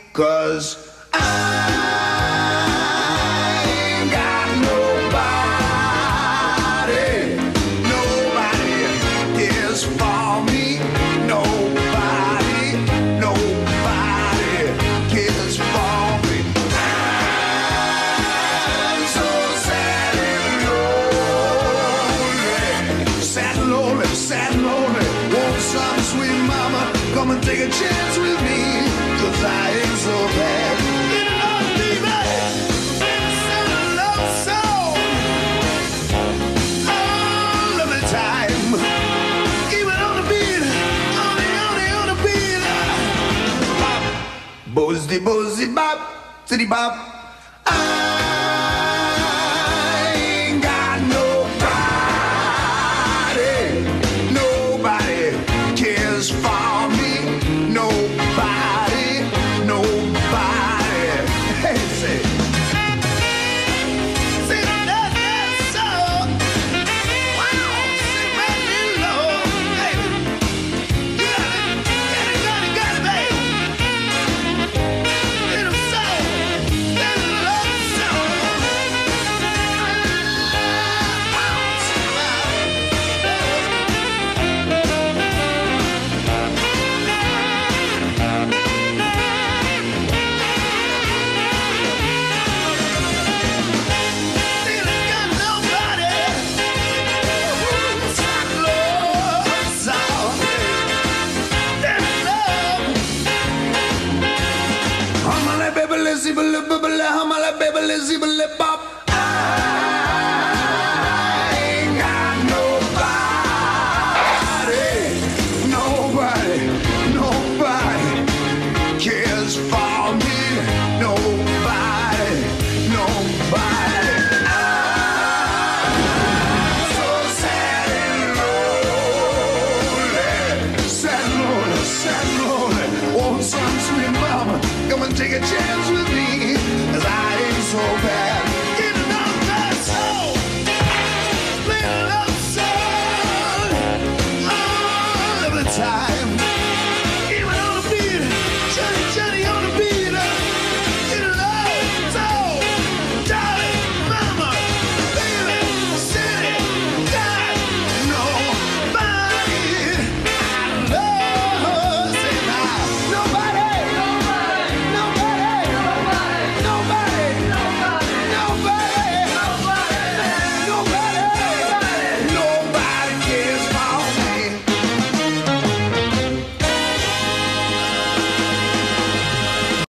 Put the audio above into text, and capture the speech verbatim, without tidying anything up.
'cause I ain't got nobody, nobody cares for me, nobody, nobody cares for me. I'm so sad and lonely, sad and lonely, sad and lonely. Want some sweet mama, come and take a chance with me, 'cause I ain't so bad. You know, baby, sad and love song. Oh, love me time. Even on the beat, on the, on the, on the beat. Bop, bozzy, bozzy, bop, city bop. I ain't got nobody, nobody cares for me, nobody, nobody. Hey, say, say that, that song. Wow, sing my little Lord, baby. You got it, got it, got it, got it, baby. Little song, little love song. Baby, let's see, baby, baby, baby, baby, baby,